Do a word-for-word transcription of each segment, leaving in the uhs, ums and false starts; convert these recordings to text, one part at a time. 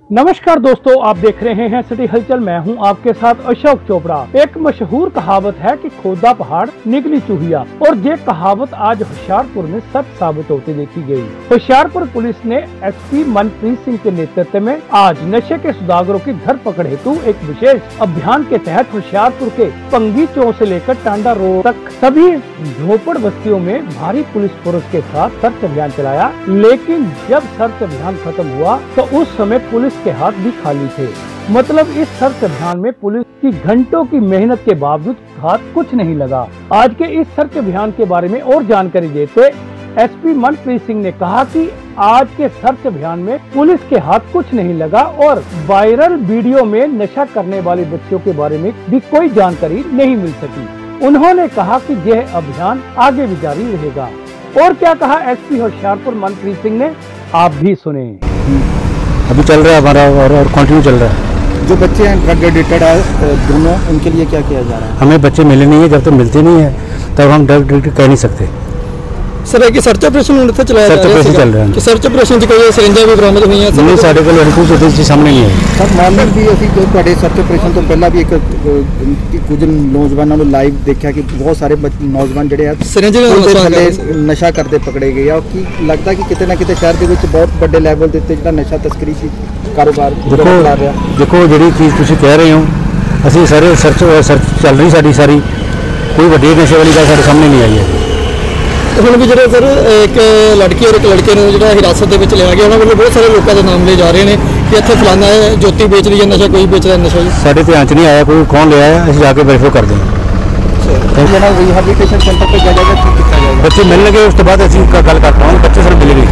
नमस्कार दोस्तों, आप देख रहे हैं सिटी हलचल। मैं हूं आपके साथ अशोक चोपड़ा। एक मशहूर कहावत है कि खोदा पहाड़ निकली चूहिया, और ये कहावत आज होशियारपुर में सच साबित होती देखी गई। होशियारपुर पुलिस ने एसपी मनप्रीत सिंह के नेतृत्व में आज नशे के सौदागरों की धरपकड़ हेतु एक विशेष अभियान के तहत होशियारपुर के पंगी चौक से लेकर टांडा रोड तक सभी झोपड़ बस्तियों में भारी पुलिस फोर्स के साथ सर्च अभियान चलाया। लेकिन जब सर्च अभियान खत्म हुआ तो उस समय पुलिस के हाथ भी खाली थे। मतलब इस सर्च अभियान में पुलिस की घंटों की मेहनत के बावजूद हाथ कुछ नहीं लगा। आज के इस सर्च अभियान के बारे में और जानकारी देते एसपी मनप्रीत सिंह ने कहा कि आज के सर्च अभियान में पुलिस के हाथ कुछ नहीं लगा और वायरल वीडियो में नशा करने वाले बच्चों के बारे में भी कोई जानकारी नहीं मिल सकी। उन्होंने कहा कि यह अभियान आगे भी जारी रहेगा। और क्या कहा एसपी होशियारपुर मनप्रीत सिंह ने, आप भी सुने। अभी चल रहा है हमारा और, और कंटिन्यू चल रहा है। जो बच्चे हैं ड्रग एडिक्टेड है दोनों, उनके लिए क्या किया जा रहा है? हमें बच्चे मिले नहीं है, जब तक मिलते नहीं है तब हम ड्रग एडिक्टेड कह नहीं सकते। सर एक सर्च ऑपरेशन उन्होंने चलाया सर्च ऑपरेशन चल रहा है कि सर्च ऑपरेशन कोई सिरिंजां भी बरामद हुई हैं? नहीं, साढ़े को लड़कों से देश सामने नहीं है सर। मॉर्निंग भी ਅਸੀਂ ਜੋ ਤੁਹਾਡੇ ਸਰਚ ਆਪਰੇਸ਼ਨ ਤੋਂ ਪਹਿਲਾਂ ਵੀ ਇੱਕ ਕੁਝ ਨੌਜਵਾਨਾਂ ਨੂੰ ਲਾਈਵ ਦੇਖਿਆ ਕਿ ਬਹੁਤ ਸਾਰੇ ਨੌਜਵਾਨ ਜਿਹੜੇ ਆ ਸਿਰਿੰਜਾਂ ਦੇ ਥੱਲੇ ਨਸ਼ਾ ਕਰਦੇ ਪਕੜੇ ਗਏ ਆ। ਕੀ ਲੱਗਦਾ ਕਿ ਕਿਤੇ ਨਾ ਕਿਤੇ ਸ਼ਹਿਰ ਦੇ ਵਿੱਚ ਬਹੁਤ ਵੱਡੇ ਲੈਵਲ ਦੇ ਉੱਤੇ ਜਿਹੜਾ ਨਸ਼ਾ ਤਸਕਰੀ ਸੀ ਕਾਰੋਬਾਰ ਚੱਲ ਰਿਹਾ। ਦੇਖੋ ਜਿਹੜੀ ਚੀਜ਼ ਤੁਸੀਂ ਕਹਿ ਰਹੇ ਹੋ, ਅਸੀਂ ਸਾਰੇ ਸਰਚ ਸਰਚ ਚੱਲ ਰਹੀ ਸਾਡੀ ਸਾਰੀ, ਕੋਈ ਵੱਡੀ ਨਸ਼ੇ ਵਾਲੀ ਗੱਲ ਸਾਡੇ ਸਾਹਮਣੇ ਨਹੀਂ ਆਈ ਹੈ। ਹੁਣ ਵੀ ਜਿਹੜੇ ਸਰ ਇੱਕ ਲੜਕੀ ਔਰ ਇੱਕ ਲੜਕੇ ਨੂੰ ਜਿਹੜਾ ਹਿਰਾਸਤ ਦੇ ਵਿੱਚ ਲਿਆ ਗਿਆ, ਉਹਨਾਂ ਵੱਲੋਂ ਬਹੁਤ ਸਾਰੇ ਲੋਕਾਂ ਦੇ ਨਾਮ ਲਏ ਜਾ ਰਹੇ ਨੇ ਕਿ ਇੱਥੇ ਫਲਾਣਾ ਹੈ, ਜੋਤੀ ਵੇਚ ਰਹੀ ਹੈ ਨਸ਼ਾ, ਕੋਈ ਵੇਚਦਾ ਨਸ਼ਾ। ਜੀ ਸਾਡੇ ਧਿਆਨ 'ਚ ਨਹੀਂ ਆਇਆ ਕੋਈ ਕੌਣ ਲਿਆ ਹੈ, ਅਸੀਂ ਜਾ ਕੇ ਵੈਰੀਫਾਈ ਕਰਦੇ ਹਾਂ। रिहैबिलिटेशन सेंटर पे क्या जाएगा, क्या किया जाएगा? बच्चे मिलने के उसके बाद ऐसी गल करता हूँ, बच्चे सर मिलेंगे।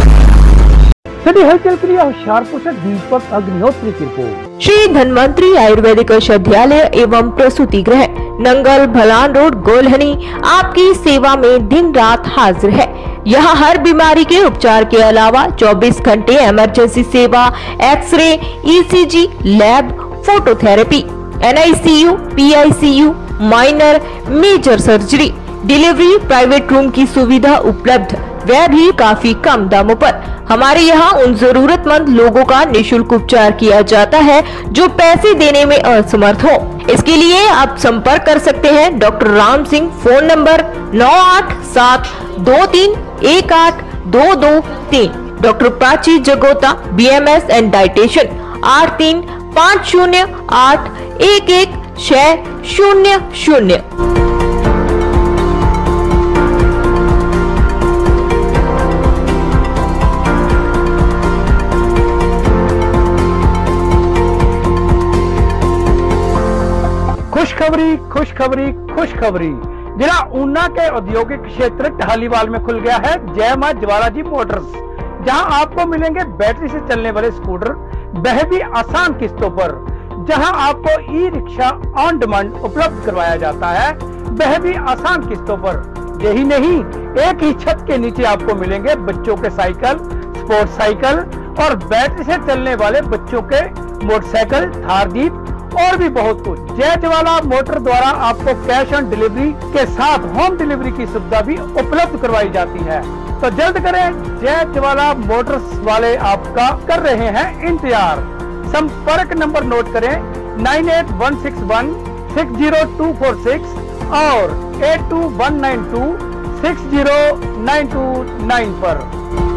सिटी हलचल के लिए होशियारपुर से दीपक अग्निहोत्री की रिपोर्ट। श्री धन्वंतरी आयुर्वेदिक औषधालय एवं प्रसूति गृह, नंगल भलान रोड, गोल्हनी आपकी सेवा में दिन रात हाजिर है। यहाँ हर बीमारी के उपचार के अलावा चौबीस घंटे इमरजेंसी सेवा, x ray, ECG, lab, phototherapy, NICU, PICU, minor, major surgery, delivery, private room की सुविधा उपलब्ध, वह भी काफी कम दामों पर। हमारे यहाँ उन जरूरतमंद लोगों का निशुल्क उपचार किया जाता है जो पैसे देने में असमर्थ हो। इसके लिए आप संपर्क कर सकते हैं doctor Ram Singh. Phone number नौ आठ सात दो तीन एक आठ दो दो तीन। Doctor Prachi Jagota, BMS and dietitian, आठ तीन पाँच शून्य आठ एक एक छह शून्य शून्य। खुशखबरी खुशखबरी खुशखबरी जिला ऊना के औद्योगिक क्षेत्र टहलीवाल में खुल गया है जय मां ज्वाला जी मोटर्स, जहां आपको मिलेंगे बैटरी से चलने वाले स्कूटर, वह भी आसान किस्तों पर। जहां आपको ई रिक्शा ऑन डिमांड उपलब्ध करवाया जाता है, वह भी आसान किस्तों पर। यही नहीं, एक ही छत के नीचे आपको मिलेंगे बच्चों के साइकिल, स्पोर्ट्स साइकिल और बैटरी से चलने वाले बच्चों के मोटरसाइकिल, थार जीप और भी बहुत कुछ। जय ज्वाला मोटर द्वारा आपको कैश ऑन डिलीवरी के साथ होम डिलीवरी की सुविधा भी उपलब्ध करवाई जाती है। तो जल्द करें, जय ज्वाला मोटर्स वाले आपका कर रहे हैं इंतजार। संपर्क नंबर नोट करें nine eight one six one six zero two four six और eight two one nine two six zero nine two nine पर।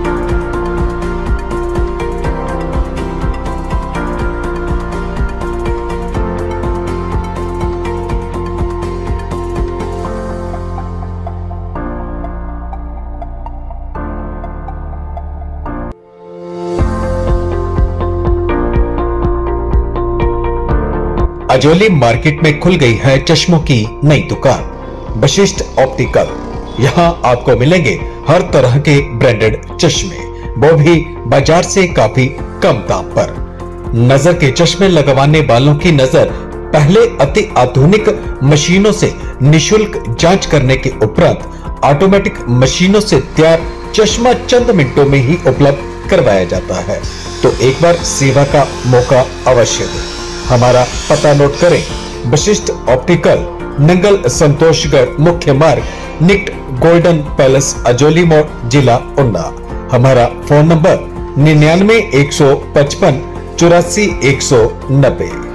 अजोली मार्केट में खुल गई है चश्मों की नई दुकान वशिष्ठ ऑप्टिकल। यहाँ आपको मिलेंगे हर तरह के ब्रांडेड चश्मे, वो भी बाजार से काफी कम दाम पर। नजर के चश्मे लगवाने वालों की नजर पहले अति आधुनिक मशीनों से निशुल्क जांच करने के उपरांत ऑटोमेटिक मशीनों से तैयार चश्मा चंद मिनटों में ही उपलब्ध करवाया जाता है। तो एक बार सेवा का मौका अवश्य दें। हमारा पता नोट करें, वशिष्ठ ऑप्टिकल, नंगल संतोषगढ़ मुख्य मार्ग, निकट गोल्डन पैलेस, अजोली मोड़, जिला ऊना। हमारा फोन नंबर निन्यानवे एक सौ पचपन चौरासी एक सौ नब्बे।